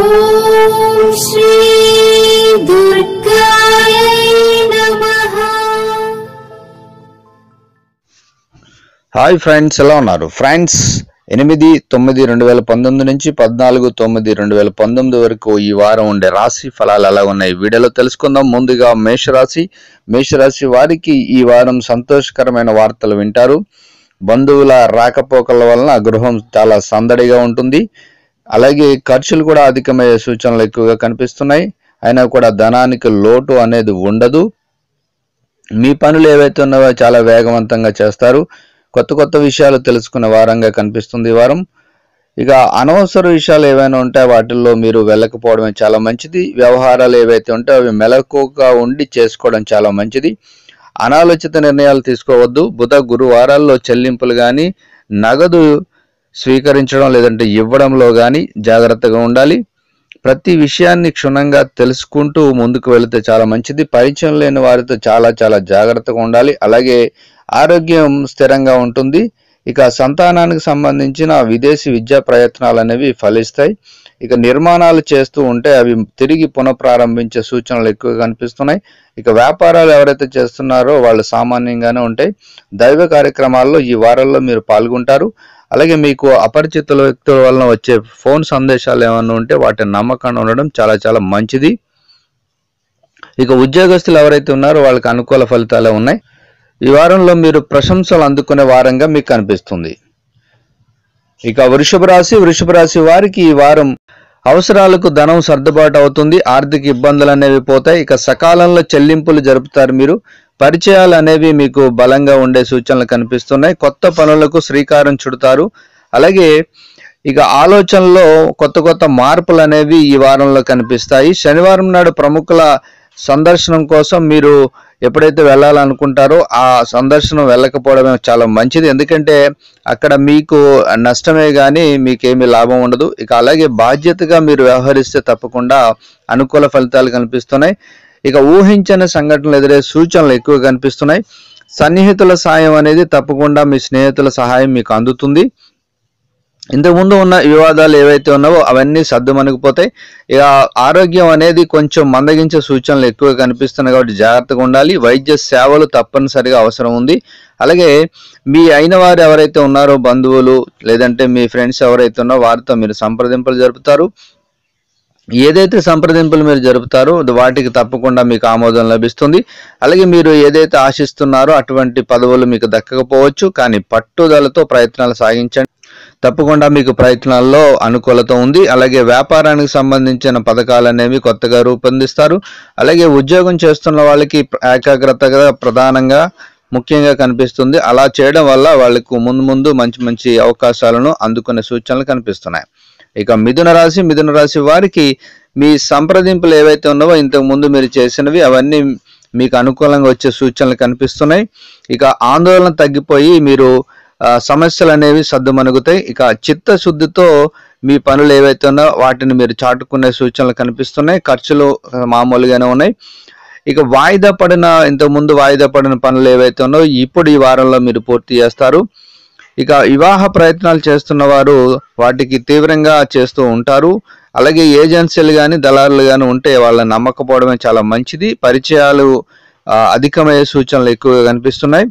ఓం శ్రీ దుర్గాయ నమః. Hi friends, ఎలా ఉన్నారు? ఫ్రెండ్స్, 8/9/2019 నుంచి 14/9/2019 వరకు ఈ వారం ఉండే రాశి ఫలాలు ఎలా ఉన్నాయి వీడియోలో తెలుసుకుందాం. ముందుగా మేషరాశి వారికి ఈ వారం సంతోషకరమైన వార్తలు వింటారు. బంధువుల రాకపోకల వలన గృహం చాలా సందడిగా ఉంటుంది. అలాగే ఖర్చులు కూడా అధికమయ్యే సూచనలు ఎక్కువగా కనిపిస్తున్నాయి. అయినా కూడా ధనానికి లోటు అనేది ఉండదు. మీ పనులు ఏవైతే ఉన్నావో చాలా వేగవంతంగా చేస్తారు. కొత్త విషయాలు తెలుసుకునే వారంగా కనిపిస్తుంది ఈ వారం. ఇక అనవసర విషయాలు ఏవైనా ఉంటే వాటిల్లో మీరు వెళ్ళకపోవడమే చాలా మంచిది. వ్యవహారాలు ఏవైతే ఉంటే అవి మెలకుగా ఉండి చేసుకోవడం చాలా మంచిది. అనాలోచిత నిర్ణయాలు తీసుకోవద్దు. బుధ గురువారాల్లో చెల్లింపులు కానీ నగదు స్వీకరించడం లేదంటే ఇవ్వడంలో కానీ జాగ్రత్తగా ఉండాలి. ప్రతి విషయాన్ని క్షుణ్ణంగా తెలుసుకుంటూ ముందుకు వెళితే చాలా మంచిది. పరిచయం లేని వారితో చాలా జాగ్రత్తగా ఉండాలి. అలాగే ఆరోగ్యం స్థిరంగా ఉంటుంది. ఇక సంతానానికి సంబంధించిన విదేశీ విద్యా ప్రయత్నాలు అనేవి ఫలిస్తాయి. ఇక నిర్మాణాలు చేస్తూ ఉంటే అవి తిరిగి పునఃప్రారంభించే సూచనలు ఎక్కువగా కనిపిస్తున్నాయి. ఇక వ్యాపారాలు ఎవరైతే చేస్తున్నారో వాళ్ళు సామాన్యంగానే ఉంటాయి. దైవ కార్యక్రమాల్లో ఈ వారంలో మీరు పాల్గొంటారు. అలాగే మీకు అపరిచితుల వ్యక్తుల వలన వచ్చే ఫోన్ సందేశాలు ఏమన్నా ఉంటే వాటిని నమ్మకంగా ఉండడం చాలా మంచిది. ఇక ఉద్యోగస్తులు ఎవరైతే ఉన్నారో వాళ్ళకి అనుకూల ఫలితాలే ఉన్నాయి. ఈ వారంలో మీరు ప్రశంసలు అందుకునే వారంగా మీకు కనిపిస్తుంది. ఇక వృషభ రాశి వారికి ఈ వారం అవసరాలకు ధనం సర్దుబాటు అవుతుంది. ఆర్థిక ఇబ్బందులు అనేవి పోతాయి. ఇక సకాలంలో చెల్లింపులు జరుపుతారు. మీరు పరిచయాలు అనేవి మీకు బలంగా ఉండే సూచనలు కనిపిస్తున్నాయి. కొత్త పనులకు శ్రీకారం చుడతారు. అలాగే ఇక ఆలోచనలో కొత్త మార్పులు అనేవి ఈ వారంలో కనిపిస్తాయి. శనివారం నాడు ప్రముఖుల సందర్శనం కోసం మీరు ఎప్పుడైతే వెళ్ళాలనుకుంటారో ఆ సందర్శనం వెళ్ళకపోవడమే చాలా మంచిది. ఎందుకంటే అక్కడ మీకు నష్టమే కానీ మీకేమీ లాభం ఉండదు. ఇక అలాగే బాధ్యతగా మీరు వ్యవహరిస్తే తప్పకుండా అనుకూల ఫలితాలు కనిపిస్తున్నాయి. ఇక ఊహించని సంఘటనలు ఎదురే సూచనలు ఎక్కువ కనిపిస్తున్నాయి. సన్నిహితుల సాయం అనేది తప్పకుండా మీ స్నేహితుల సహాయం మీకు అందుతుంది. ఇంతకుముందు ఉన్న వివాదాలు ఏవైతే ఉన్నావో అవన్నీ సర్దుమణిగిపోతాయి. ఇక ఆరోగ్యం అనేది కొంచెం మందగించే సూచనలు ఎక్కువ కనిపిస్తున్నాయి కాబట్టి జాగ్రత్తగా ఉండాలి. వైద్య సేవలు తప్పనిసరిగా అవసరం ఉంది. అలాగే మీ అయిన వారు ఎవరైతే ఉన్నారో బంధువులు లేదంటే మీ ఫ్రెండ్స్ ఎవరైతే ఉన్నారో వారితో మీరు సంప్రదింపులు జరుపుతారు. ఏదైతే సంప్రదింపులు మీరు జరుపుతారో వాటికి తప్పకుండా మీకు ఆమోదం లభిస్తుంది. అలాగే మీరు ఏదైతే ఆశిస్తున్నారో అటువంటి పదవులు మీకు దక్కకపోవచ్చు. కానీ పట్టుదలతో ప్రయత్నాలు సాగించండి. తప్పకుండా మీకు ప్రయత్నాల్లో అనుకూలత ఉంది. అలాగే వ్యాపారానికి సంబంధించిన పథకాలు అనేవి కొత్తగా రూపొందిస్తారు. అలాగే ఉద్యోగం చేస్తున్న వాళ్ళకి ఏకాగ్రతగా ప్రధానంగా ముఖ్యంగా కనిపిస్తుంది. అలా చేయడం వల్ల వాళ్ళకు ముందు మంచి అవకాశాలను అందుకునే సూచనలు కనిపిస్తున్నాయి. ఇక మిథున రాశి వారికి మీ సంప్రదింపులు ఏవైతే ఉన్నావో ఇంతకు ముందు మీరు చేసినవి అవన్నీ మీకు అనుకూలంగా వచ్చే సూచనలు కనిపిస్తున్నాయి. ఇక ఆందోళన తగ్గిపోయి మీరు సమస్యలు అనేవి సర్దుమణుగుతాయి. ఇక చిత్తశుద్ధితో మీ పనులు ఏవైతే ఉన్నాయో వాటిని మీరు చాటుకునే సూచనలు కనిపిస్తున్నాయి. ఖర్చులు మామూలుగానే ఉన్నాయి. ఇక ఇంతకుముందు వాయిదా పడిన పనులు ఏవైతే ఉన్నాయో ఇప్పుడు ఈ వారంలో మీరు పూర్తి చేస్తారు. ఇక వివాహ ప్రయత్నాలు చేస్తున్న వారు వాటికి తీవ్రంగా చేస్తూ ఉంటారు. అలాగే ఏజెన్సీలు కానీ దళారులు కానీ ఉంటే వాళ్ళని నమ్మకపోవడమే చాలా మంచిది. పరిచయాలు అధికమయ్యే సూచనలు ఎక్కువగా కనిపిస్తున్నాయి.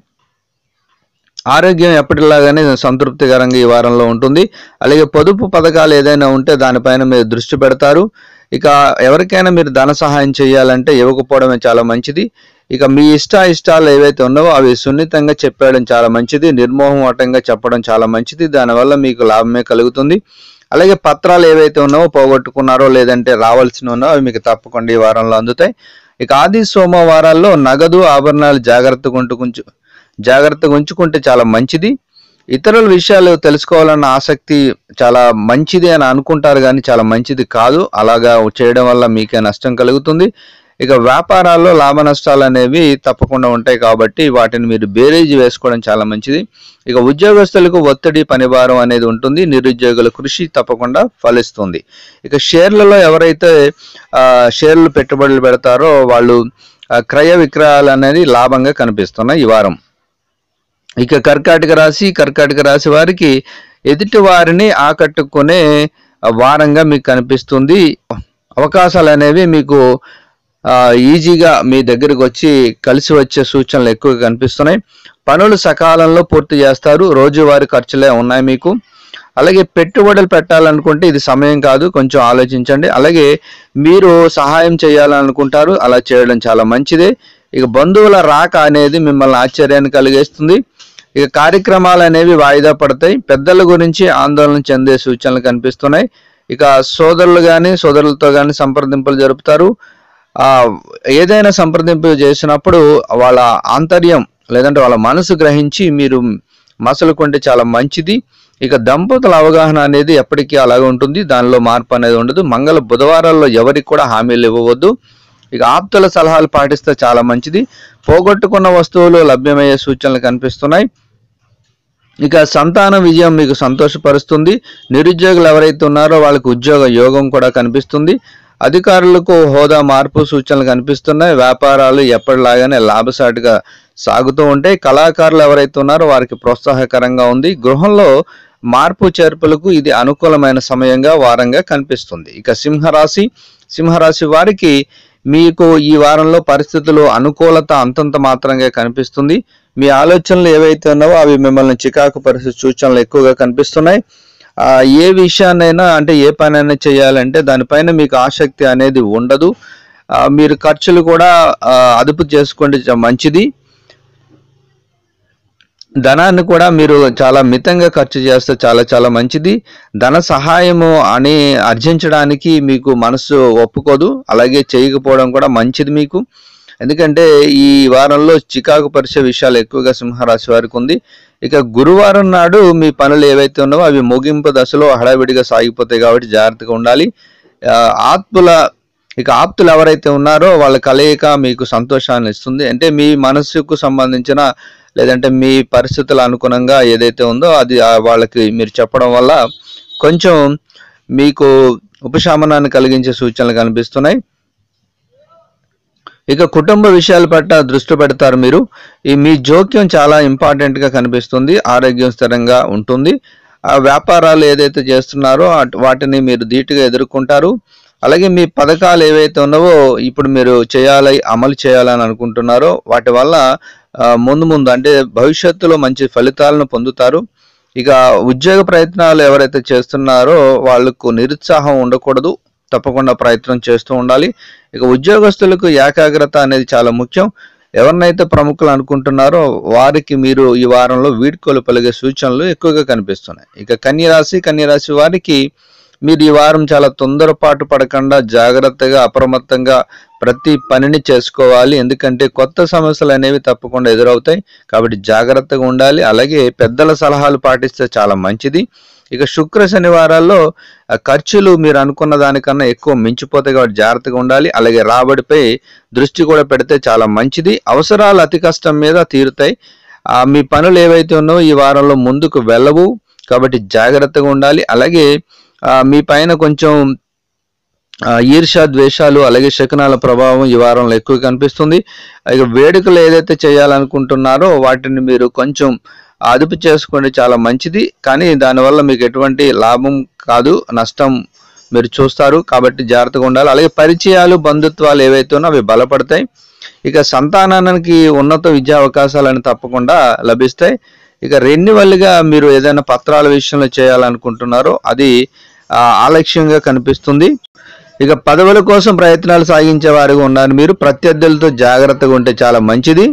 ఆరోగ్యం ఎప్పటిలాగానే సంతృప్తికరంగా ఈ వారంలో ఉంటుంది. అలాగే పొదుపు పథకాలు ఏదైనా ఉంటే దానిపైన మీరు దృష్టి పెడతారు. ఇక ఎవరికైనా మీరు ధన సహాయం చేయాలంటే ఇవ్వకపోవడమే చాలా మంచిది. ఇక మీ ఇష్టాలు ఏవైతే ఉన్నావో అవి సున్నితంగా చెప్పడం చాలా మంచిది. నిర్మోహమాటంగా చెప్పడం చాలా మంచిది. దానివల్ల మీకు లాభమే కలుగుతుంది. అలాగే పత్రాలు ఏవైతే ఉన్నావో పోగొట్టుకున్నారో లేదంటే రావాల్సిన ఉన్నావో అవి మీకు తప్పకుండా ఈ వారంలో అందుతాయి. ఇక ఆది సోమవారాల్లో నగదు ఆభరణాలు జాగ్రత్తగా ఉంచుకుంటే చాలా మంచిది. ఇతరుల విషయాలు తెలుసుకోవాలన్న ఆసక్తి చాలా మంచిది అని అనుకుంటారు కానీ చాలా మంచిది కాదు. అలాగా చేయడం వల్ల మీకే నష్టం కలుగుతుంది. ఇక వ్యాపారాల్లో లాభ నష్టాలు అనేవి తప్పకుండా ఉంటాయి కాబట్టి వాటిని మీరు బేరీజు వేసుకోవడం చాలా మంచిది. ఇక ఉద్యోగస్తులకు ఒత్తిడి పనిభారం అనేది ఉంటుంది. నిరుద్యోగుల కృషి తప్పకుండా ఫలిస్తుంది. ఇక షేర్లలో ఎవరైతే షేర్లు పెట్టుబడులు పెడతారో వాళ్ళు క్రయ విక్రయాలు అనేది లాభంగా కనిపిస్తున్నాయి ఈ వారం. ఇక కర్కాటక రాశి వారికి ఎదుటి వారిని ఆకట్టుకునే వారంగా మీకు కనిపిస్తుంది. అవకాశాలు అనేవి మీకు ఈజీగా మీ దగ్గరకు వచ్చి కలిసి వచ్చే సూచనలు ఎక్కువగా కనిపిస్తున్నాయి. పనులు సకాలంలో పూర్తి చేస్తారు. రోజువారీ ఖర్చులే ఉన్నాయి మీకు. అలాగే పెట్టుబడులు పెట్టాలనుకుంటే ఇది సమయం కాదు, కొంచెం ఆలోచించండి. అలాగే మీరు సహాయం చేయాలనుకుంటారు, అలా చేయడం చాలా మంచిదే. ఇక బంధువుల రాక అనేది మిమ్మల్ని ఆశ్చర్యాన్ని కలిగిస్తుంది. ఇక కార్యక్రమాలు అనేవి వాయిదా పడతాయి. పెద్దల గురించి ఆందోళన చెందే సూచనలు కనిపిస్తున్నాయి. ఇక సోదరులతో కానీ సంప్రదింపులు జరుపుతారు. ఏదైనా సంప్రదింపు చేసినప్పుడు వాళ్ళ ఆంతర్యం లేదంటే వాళ్ళ మనసు గ్రహించి మీరు మసలుకుంటే చాలా మంచిది. ఇక దంపతుల అవగాహన అనేది ఎప్పటికీ అలాగే ఉంటుంది, దానిలో మార్పు అనేది ఉండదు. బుధవారాల్లో ఎవరికి కూడా హామీలు ఇవ్వవద్దు. ఇక ఆప్తుల సలహాలు పాటిస్తే చాలా మంచిది. పోగొట్టుకున్న వస్తువులు లభ్యమయ్యే సూచనలు కనిపిస్తున్నాయి. ఇక సంతాన విజయం మీకు సంతోషపరుస్తుంది. నిరుద్యోగులు ఎవరైతే ఉన్నారో వాళ్ళకి ఉద్యోగ యోగం కూడా కనిపిస్తుంది. అధికారులకు హోదా మార్పు సూచనలు కనిపిస్తున్నాయి. వ్యాపారాలు ఎప్పటిలాగానే లాభసాటిగా సాగుతూ ఉంటాయి. కళాకారులు ఎవరైతే ఉన్నారో వారికి ప్రోత్సాహకరంగా ఉంది. గృహంలో మార్పు చేర్పులకు ఇది అనుకూలమైన సమయంగా వారంగా కనిపిస్తుంది. ఇక సింహరాశి వారికి మీకు ఈ వారంలో పరిస్థితులు అనుకూలత అంతంత మాత్రంగా కనిపిస్తుంది. మీ ఆలోచనలు ఏవైతే ఉన్నావో అవి మిమ్మల్ని చికాకు పరిస్థితి సూచనలు ఎక్కువగా కనిపిస్తున్నాయి. ఏ విషయాన్నైనా అంటే ఏ పనైనా చేయాలంటే దానిపైన మీకు ఆసక్తి అనేది ఉండదు. మీరు ఖర్చులు కూడా అదుపు చేసుకోండి, మంచిది. ధనాన్ని కూడా మీరు చాలా మితంగా ఖర్చు చేస్తే చాలా మంచిది. ధన సహాయము అని అర్జించడానికి మీకు మనసు ఒప్పుకోదు, అలాగే చేయకపోవడం కూడా మంచిది మీకు. ఎందుకంటే ఈ వారంలో చికాకు పరిచే విషయాలు ఎక్కువగా సింహరాశి వారికి ఉంది. ఇక గురువారం నాడు మీ పనులు ఏవైతే ఉన్నావో అవి ముగింపు దశలో హడావిడిగా సాగిపోతాయి కాబట్టి జాగ్రత్తగా ఉండాలి. ఆప్తులు ఎవరైతే ఉన్నారో వాళ్ళ కలయిక మీకు సంతోషాన్ని ఇస్తుంది. అంటే మీ మనసుకు సంబంధించిన లేదంటే మీ పరిస్థితుల అనుగుణంగా ఏదైతే ఉందో అది వాళ్ళకి మీరు చెప్పడం వల్ల కొంచెం మీకు ఉపశమనాన్ని కలిగించే సూచనలు కనిపిస్తున్నాయి. ఇక కుటుంబ విషయాల పట్ల దృష్టి పెడతారు మీరు. మీ జోక్యం చాలా ఇంపార్టెంట్గా కనిపిస్తుంది. ఆరోగ్యం స్థిరంగా ఉంటుంది. ఆ వ్యాపారాలు ఏదైతే చేస్తున్నారో వాటిని మీరు ధీటుగా ఎదుర్కొంటారు. అలాగే మీ పథకాలు ఏవైతే ఉన్నావో ఇప్పుడు మీరు అమలు చేయాలని అనుకుంటున్నారో వాటి వల్ల ముందు అంటే భవిష్యత్తులో మంచి ఫలితాలను పొందుతారు. ఇక ఉద్యోగ ప్రయత్నాలు ఎవరైతే చేస్తున్నారో వాళ్ళకు నిరుత్సాహం ఉండకూడదు, తప్పకుండా ప్రయత్నం చేస్తూ ఉండాలి. ఇక ఉద్యోగస్తులకు ఏకాగ్రత అనేది చాలా ముఖ్యం. ఎవరినైతే ప్రముఖులు అనుకుంటున్నారో వారికి మీరు ఈ వారంలో వీడ్కోలు పలిగే సూచనలు ఎక్కువగా కనిపిస్తున్నాయి. ఇక కన్యరాశి వారికి మీరు ఈ వారం చాలా తొందరపాటు పడకుండా జాగ్రత్తగా అప్రమత్తంగా ప్రతి పనిని చేసుకోవాలి. ఎందుకంటే కొత్త సమస్యలు అనేవి తప్పకుండా ఎదురవుతాయి కాబట్టి జాగ్రత్తగా ఉండాలి. అలాగే పెద్దల సలహాలు పాటిస్తే చాలా మంచిది. ఇక శుక్ర శనివారాల్లో ఖర్చులు మీరు అనుకున్న దానికన్నా ఎక్కువ మించిపోతాయి కాబట్టి జాగ్రత్తగా ఉండాలి. అలాగే రాబడిపై దృష్టి కూడా పెడితే చాలా మంచిది. అవసరాలు అతి కష్టం మీద తీరుతాయి. మీ పనులు ఏవైతే ఉన్నావో ఈ వారంలో ముందుకు వెళ్ళవు కాబట్టి జాగ్రత్తగా ఉండాలి. అలాగే మీ పైన కొంచెం ఈర్ష్య ద్వేషాలు అలాగే శకునాల ప్రభావం ఈ వారంలో ఎక్కువ కనిపిస్తుంది. ఇక వేడుకలు ఏదైతే చేయాలనుకుంటున్నారో వాటిని మీరు కొంచెం అదుపు చేసుకోండి, చాలా మంచిది. కానీ దానివల్ల మీకు ఎటువంటి లాభం కాదు, నష్టం మీరు చూస్తారు కాబట్టి జాగ్రత్తగా ఉండాలి. అలాగే పరిచయాలు బంధుత్వాలు ఏవైతే ఉన్నా అవి బలపడతాయి. ఇక సంతానానికి ఉన్నత విద్యా అవకాశాలను తప్పకుండా లభిస్తాయి. ఇక రెన్యువల్గా మీరు ఏదైనా పత్రాల విషయంలో చేయాలనుకుంటున్నారో అది ఆలక్ష్యంగా కనిపిస్తుంది. ఇక పదవుల కోసం ప్రయత్నాలు సాగించే వారిగా ఉన్నారు మీరు. ప్రత్యర్థులతో జాగ్రత్తగా ఉంటే చాలా మంచిది.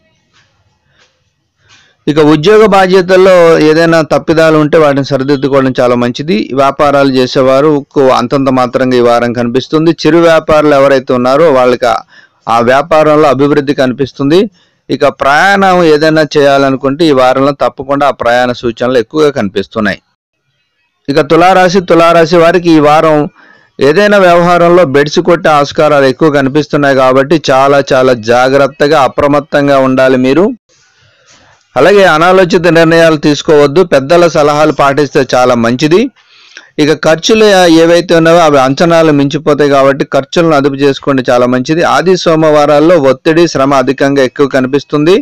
ఇక ఉద్యోగ బాధ్యతల్లో ఏదైనా తప్పిదాలు ఉంటే వాటిని సరిదిద్దుకోవడం చాలా మంచిది. వ్యాపారాలు చేసేవారు అంతంత మాత్రంగా ఈ వారం కనిపిస్తుంది. చిరు వ్యాపారులు ఎవరైతే ఉన్నారో వాళ్ళకి ఆ వ్యాపారంలో అభివృద్ధి కనిపిస్తుంది. ఇక ప్రయాణం ఏదైనా చేయాలనుకుంటే ఈ వారంలో తప్పకుండా ఆ ప్రయాణ సూచనలు ఎక్కువగా కనిపిస్తున్నాయి. ఇక తులారాశి వారికి ఈ వారం ఏదైనా వ్యవహారంలో బెడిసి కొట్టే ఆస్కారాలు ఎక్కువ కనిపిస్తున్నాయి కాబట్టి చాలా జాగ్రత్తగా అప్రమత్తంగా ఉండాలి మీరు. అలాగే అనాలోచిత నిర్ణయాలు తీసుకోవద్దు, పెద్దల సలహాలు పాటిస్తే చాలా మంచిది. ఇక ఖర్చులు ఏవైతే ఉన్నావో అవి అంచనాలు మించిపోతాయి కాబట్టి ఖర్చులను అదుపు చేసుకోండి, చాలా మంచిది. ఆది సోమవారాల్లో ఒత్తిడి శ్రమ అధికంగా ఎక్కువ కనిపిస్తుంది.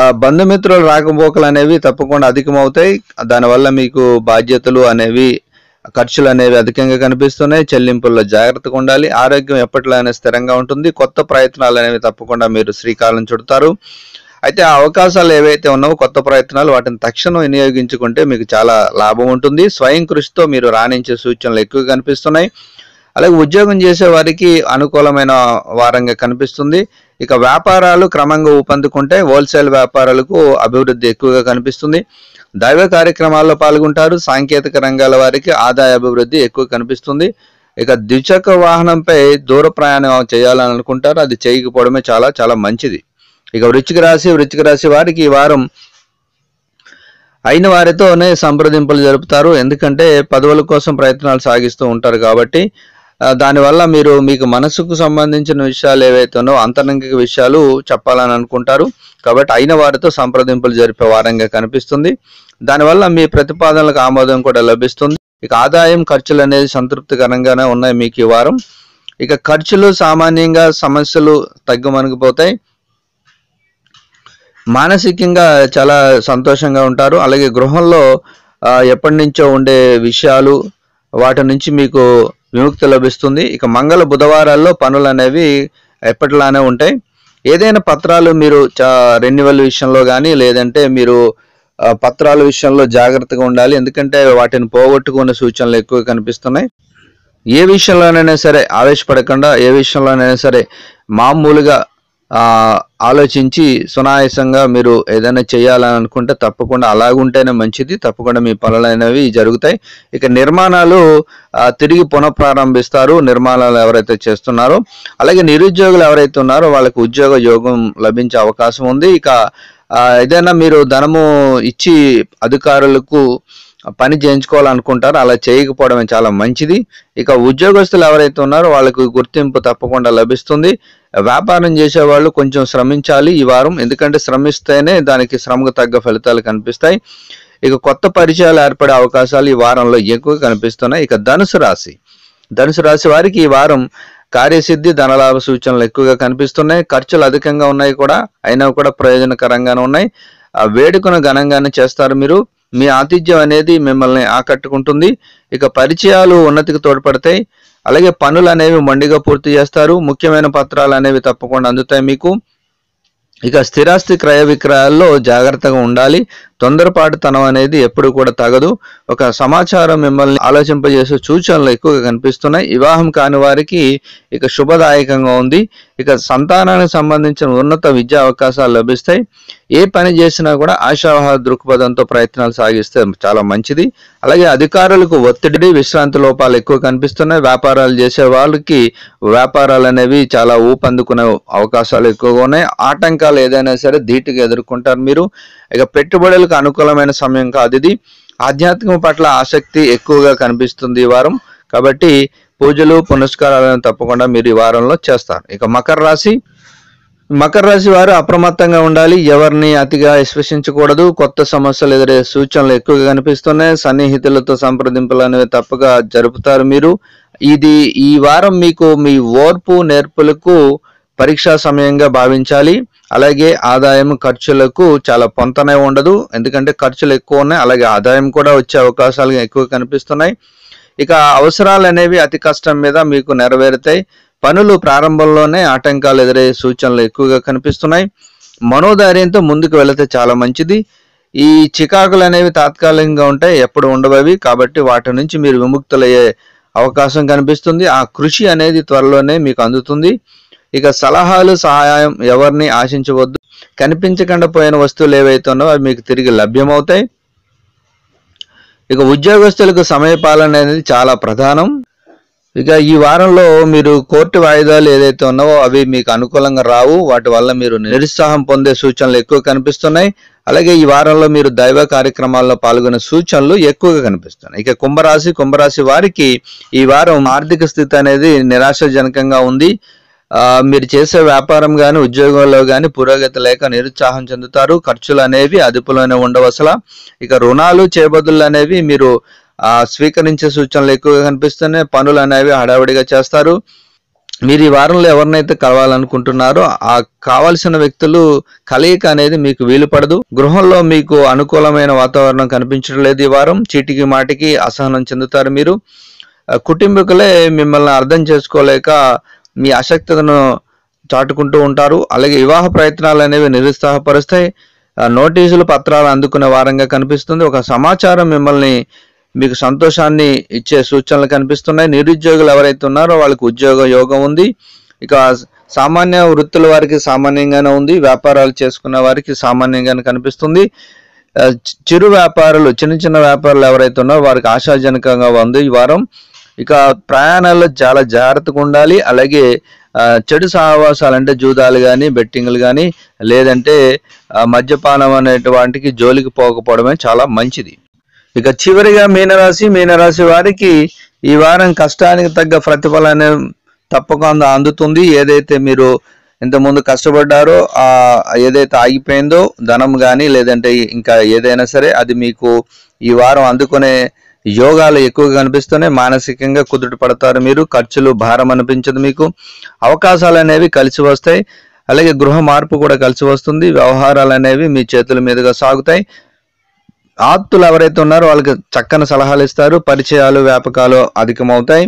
బంధుమిత్రుల రాకపోకలు అనేవి తప్పకుండా అధికమవుతాయి. దానివల్ల మీకు బాధ్యతలు అనేవి ఖర్చులు అనేవి అధికంగా కనిపిస్తున్నాయి. చెల్లింపుల్లో జాగ్రత్తగా ఉండాలి. ఆరోగ్యం ఎప్పటిలానే స్థిరంగా ఉంటుంది. కొత్త ప్రయత్నాలు అనేవి తప్పకుండా మీరు శ్రీకారం చుడతారు. అయితే ఆ అవకాశాలు ఏవైతే ఉన్నావో కొత్త ప్రయత్నాలు వాటిని తక్షణం వినియోగించుకుంటే మీకు చాలా లాభం ఉంటుంది. స్వయం కృషితో మీరు రాణించే సూచనలు ఎక్కువ కనిపిస్తున్నాయి. అలాగే ఉద్యోగం చేసే వారికి అనుకూలమైన వారంగా కనిపిస్తుంది. ఇక వ్యాపారాలు క్రమంగా ఊపందుకుంటే హోల్సేల్ వ్యాపారాలకు అభివృద్ధి ఎక్కువగా కనిపిస్తుంది. దైవ కార్యక్రమాల్లో పాల్గొంటారు. సాంకేతిక రంగాల వారికి ఆదాయ అభివృద్ధి ఎక్కువ కనిపిస్తుంది. ఇక ద్విచక్ర వాహనంపై దూర ప్రయాణం చేయాలని అనుకుంటారు, అది చేయకపోవడమే చాలా చాలా మంచిది. ఇక వృశ్చిక రాశి వారికి ఈ వారం అయిన వారితోనే సంప్రదింపులు జరుపుతారు. ఎందుకంటే పదవుల కోసం ప్రయత్నాలు సాగిస్తూ ఉంటారు కాబట్టి దానివల్ల మీకు మనసుకు సంబంధించిన విషయాలు ఏవైతే ఉన్నాయో అంతరంగిక విషయాలు చెప్పాలని అనుకుంటారు. కాబట్టి అయిన వారితో సంప్రదింపులు జరిపే వారంగా కనిపిస్తుంది. దానివల్ల మీ ప్రతిపాదనలకు ఆమోదం కూడా లభిస్తుంది. ఇక ఆదాయం ఖర్చులు అనేది సంతృప్తికరంగానే ఉన్నాయి మీకు ఈ వారం. ఇక ఖర్చులు సామాన్యంగా సమస్యలు తగ్గుమణిగిపోతాయి. మానసికంగా చాలా సంతోషంగా ఉంటారు. అలాగే గృహంలో ఎప్పటి నుంచో ఉండే విషయాలు వాటి నుంచి మీకు విముక్తి లభిస్తుంది. ఇక మంగళ బుధవారాల్లో పనులు అనేవి ఎప్పటిలానే ఉంటాయి. ఏదైనా పత్రాలు మీరు రెన్యువల్ విషయంలో కానీ లేదంటే మీరు పత్రాల విషయంలో జాగ్రత్తగా ఉండాలి. ఎందుకంటే వాటిని పోగొట్టుకునే సూచనలు ఎక్కువ కనిపిస్తున్నాయి. ఏ విషయంలోనైనా సరే ఆవేశపడకుండా, ఏ విషయంలోనైనా సరే మామూలుగా ఆలోచించి సునాయాసంగా మీరు ఏదైనా చేయాలని అనుకుంటే తప్పకుండా అలాగుంటేనే మంచిది. తప్పకుండా మీ పనులు అనేవి జరుగుతాయి. ఇక నిర్మాణాలు తిరిగి పునఃప్రారంభిస్తారు నిర్మాణాలు ఎవరైతే చేస్తున్నారో. అలాగే నిరుద్యోగులు ఎవరైతే ఉన్నారో వాళ్ళకి ఉద్యోగ యోగం లభించే అవకాశం ఉంది. ఇక ఏదైనా మీరు ధనము ఇచ్చి అధికారులకు పని చేయించుకోవాలనుకుంటారో అలా చేయకపోవడమే చాలా మంచిది. ఇక ఉద్యోగస్తులు ఎవరైతే ఉన్నారో వాళ్ళకు గుర్తింపు తప్పకుండా లభిస్తుంది. వ్యాపారం చేసేవాళ్ళు కొంచెం శ్రమించాలి ఈ వారం, ఎందుకంటే శ్రమిస్తేనే దానికి శ్రమకు తగ్గ ఫలితాలు కనిపిస్తాయి. ఇక కొత్త పరిచయాలు ఏర్పడే అవకాశాలు ఈ వారంలో ఎక్కువ కనిపిస్తున్నాయి. ఇక ధనుసు రాశి వారికి ఈ వారం కార్యసిద్ధి, ధనలాభ సూచనలు ఎక్కువగా కనిపిస్తున్నాయి. ఖర్చులు అధికంగా ఉన్నాయి కూడా, అయినా కూడా ప్రయోజనకరంగానే ఉన్నాయి. వేడుకను ఘనంగానే చేస్తారు మీరు. మీ ఆతిథ్యం అనేది మిమ్మల్ని ఆకట్టుకుంటుంది. ఇక పరిచయాలు ఉన్నతికి తోడ్పడతాయి. అలాగే పనులు అనేవి మొండిగా పూర్తి చేస్తారు. ముఖ్యమైన పత్రాలు అనేవి తప్పకుండా అందుతాయి మీకు. ఇక స్థిరాస్తి క్రయ విక్రయాల్లో జాగ్రత్తగా ఉండాలి. తొందరపాటుతనం అనేది ఎప్పుడు కూడా తగదు. ఒక సమాచారం మిమ్మల్ని ఆలోచింపజేసే సూచనలు ఎక్కువగా కనిపిస్తున్నాయి. వివాహం కాని వారికి ఇక శుభదాయకంగా ఉంది. ఇక సంతానానికి సంబంధించిన ఉన్నత విద్యా అవకాశాలు లభిస్తాయి. ఏ పని చేసినా కూడా ఆశావాహ దృక్పథంతో ప్రయత్నాలు సాగిస్తే చాలా మంచిది. అలాగే అధికారులకు ఒత్తిడి, విశ్రాంతి లోపాలు ఎక్కువ కనిపిస్తున్నాయి. వ్యాపారాలు చేసే వాళ్ళకి వ్యాపారాలు అనేవి చాలా ఊపందుకునే అవకాశాలు ఎక్కువగా ఉన్నాయి. ఆటంకాలు ఏదైనా సరే ధీటుగా ఎదుర్కొంటారు మీరు. ఇక పెట్టుబడులకు అనుకూలమైన సమయం కాదు ఇది. ఆధ్యాత్మికం పట్ల ఆసక్తి ఎక్కువగా కనిపిస్తుంది ఈ వారం. కాబట్టి పూజలు పునస్కారాలను తప్పకుండా మీరు ఈ వారంలో చేస్తారు. ఇక మకర రాశి వారు అప్రమత్తంగా ఉండాలి. ఎవరిని అతిగా విశ్వసించకూడదు. కొత్త సమస్యలు ఎదురయ్యే సూచనలు ఎక్కువగా కనిపిస్తున్నాయి. సన్నిహితులతో సంప్రదింపులు అనేవి తప్పగా జరుపుతారు మీరు. ఈ వారం మీకు మీ ఓర్పు నేర్పులకు పరీక్షా సమయంగా భావించాలి. అలాగే ఆదాయం ఖర్చులకు చాలా పొంతనే ఉండదు, ఎందుకంటే ఖర్చులు ఎక్కువ ఉన్నాయి. అలాగే ఆదాయం కూడా వచ్చే అవకాశాలు ఎక్కువ కనిపిస్తున్నాయి. ఇక అవసరాలు అనేవి అతి కష్టం మీద మీకు నెరవేరుతాయి. పనులు ప్రారంభంలోనే ఆటంకాలు ఎదురయ్యే సూచనలు ఎక్కువగా కనిపిస్తున్నాయి. మనోధైర్యంతో ముందుకు వెళితే చాలా మంచిది. ఈ చికాకులు అనేవి తాత్కాలికంగా ఉంటాయి, ఎప్పుడు ఉండవవి. కాబట్టి వాటి నుంచి మీరు విముక్తులయ్యే అవకాశం కనిపిస్తుంది. ఆ కృషి అనేది త్వరలోనే మీకు అందుతుంది. ఇక సలహాలు, సహాయం ఎవరిని ఆశించవద్దు. కనిపించకుండా పోయిన వస్తువులు ఏవైతే ఉన్నావో అవి మీకు తిరిగి లభ్యమవుతాయి. ఇక ఉద్యోగస్తులకు సమయపాలన అనేది చాలా ప్రధానం. ఇక ఈ వారంలో మీరు కోర్టు వాయిదాలు ఏదైతే ఉన్నావో అవి మీకు అనుకూలంగా రావు. వాటి వల్ల మీరు నిరుత్సాహం పొందే సూచనలు ఎక్కువ కనిపిస్తున్నాయి. అలాగే ఈ వారంలో మీరు దైవ కార్యక్రమాల్లో పాల్గొనే సూచనలు ఎక్కువగా కనిపిస్తున్నాయి. ఇక కుంభరాశి వారికి ఈ వారం ఆర్థిక స్థితి అనేది నిరాశాజనకంగా ఉంది. మీరు చేసే వ్యాపారం కానీ ఉద్యోగంలో కానీ పురోగతి లేక నిరుత్సాహం చెందుతారు. ఖర్చులు అనేవి అదుపులోనే ఉండవసలా. ఇక రుణాలు, చేబదులు అనేవి మీరు స్వీకరించే సూచనలు ఎక్కువగా కనిపిస్తున్నాయి. పనులు అనేవి హడావిడిగా చేస్తారు. మీరు ఈ వారంలో ఎవరినైతే కలవాలనుకుంటున్నారో ఆ కావాల్సిన వ్యక్తులు కలయిక అనేది మీకు వీలు పడదు. గృహంలో మీకు అనుకూలమైన వాతావరణం కనిపించడం లేదు. ఈ వారం చీటికి మాటికి అసహనం చెందుతారు. మీరు కుటుంబీకులే మిమ్మల్ని అర్థం చేసుకోలేక మీ అశక్తతను చాటుకుంటూ ఉంటారు. అలాగే వివాహ ప్రయత్నాలు అనేవి నిరుత్సాహపరుస్తాయి. నోటీసులు పత్రాలు అందుకునే వారంగా కనిపిస్తుంది. ఒక సమాచారం మీకు సంతోషాన్ని ఇచ్చే సూచనలు కనిపిస్తున్నాయి. నిరుద్యోగులు ఎవరైతే ఉన్నారో వాళ్ళకి ఉద్యోగ యోగం ఉంది. ఇక సామాన్య వృత్తుల వారికి సామాన్యంగానే ఉంది. వ్యాపారాలు చేసుకున్న వారికి సామాన్యంగానే కనిపిస్తుంది. చిరు వ్యాపారులు చిన్న వ్యాపారులు ఎవరైతే ఉన్నారో వారికి ఆశాజనకంగా ఉంది ఈ వారం. ఇక ప్రయాణాల్లో చాలా జాగ్రత్తగా ఉండాలి. అలాగే చెడు సహవాసాలు అంటే జూదాలు కానీ బెట్టింగ్లు కానీ లేదంటే మద్యపానం అనేటువంటికి జోలికి పోకపోవడమే చాలా మంచిది. ఇక చివరిగా మీనరాశి వారికి ఈ వారం కష్టానికి తగ్గ ప్రతిఫలాన్ని తప్పకుండా అందుతుంది. ఏదైతే మీరు ఇంతకుముందు కష్టపడ్డారో ఏదైతే ఆగిపోయిందో ధనం కానీ లేదంటే ఇంకా ఏదైనా సరే అది మీకు ఈ వారం అందుకునే యోగాలు ఎక్కువగా కనిపిస్తున్నాయి. మానసికంగా కుదుట పడతారు. మీరు ఖర్చులు భారం అనిపించదు. మీకు అవకాశాలు అనేవి కలిసి వస్తాయి. అలాగే గృహ మార్పు కూడా కలిసి వస్తుంది. వ్యవహారాలు అనేవి మీ చేతుల మీదుగా సాగుతాయి. ఆప్తులు ఎవరైతే ఉన్నారో వాళ్ళకి చక్కని సలహాలు ఇస్తారు. పరిచయాలు వ్యాపకాలు అధికమవుతాయి.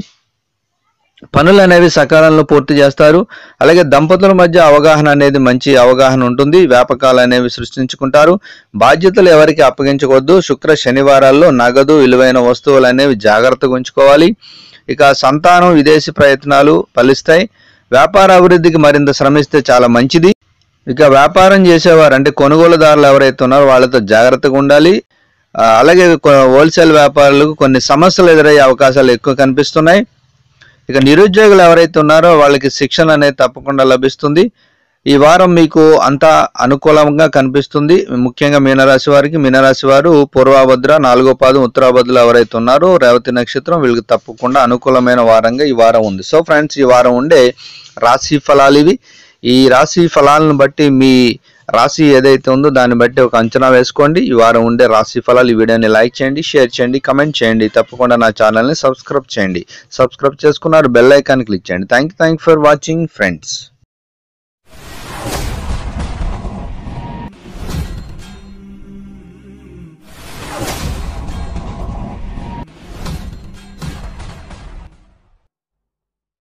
పనులు అనేవి సకాలంలో పూర్తి చేస్తారు. అలాగే దంపతుల మధ్య అవగాహన అనేది మంచి అవగాహన ఉంటుంది. వ్యాపకాలు అనేవి సృష్టించుకుంటారు. బాధ్యతలు ఎవరికి అప్పగించకూడదు. శుక్ర శనివారాల్లో నగదు విలువైన వస్తువులు అనేవి జాగ్రత్తగా ఉంచుకోవాలి. ఇక సంతానం విదేశీ ప్రయత్నాలు ఫలిస్తాయి. వ్యాపార అభివృద్ధికి మరింత శ్రమిస్తే చాలా మంచిది. ఇక వ్యాపారం చేసేవారు అంటే కొనుగోలుదారులు ఎవరైతే ఉన్నారో వాళ్ళతో జాగ్రత్తగా ఉండాలి. అలాగే హోల్సేల్ వ్యాపారులకు కొన్ని సమస్యలు ఎదురయ్యే అవకాశాలు ఎక్కువ కనిపిస్తున్నాయి. ఇక నిరుద్యోగులు ఎవరైతే ఉన్నారో వాళ్ళకి శిక్షణ అనేది తప్పకుండా లభిస్తుంది. ఈ వారం మీకు అంతా అనుకూలంగా కనిపిస్తుంది. ముఖ్యంగా మీనరాశి వారు పూర్వాభద్ర 4వ పాదం ఉత్తరాభద్రలో ఎవరైతే ఉన్నారో రేవతి నక్షత్రం వీళ్ళకి తప్పకుండా అనుకూలమైన వారంగా ఈ వారం ఉంది. సో ఫ్రెండ్స్, ఈ వారం ఉండే రాశి ఫలాలు ఇవి. ఈ రాశి ఫలాలను బట్టి మీ రాశి ఏదైతే ఉందో దాన్ని బట్టి ఒక అంచనా వేసుకోండి. ఈ వారం ఉండే రాశి ఫలాలు ఈ వీడియోని లైక్ చేయండి, షేర్ చేయండి, కమెంట్ చేయండి. తప్పకుండా నా ఛానల్ని సబ్స్క్రైబ్ చేయండి. సబ్స్క్రైబ్ చేసుకున్నారు బెల్ ఐకాన్ క్లిక్ చేయండి. Thank you for watching friends.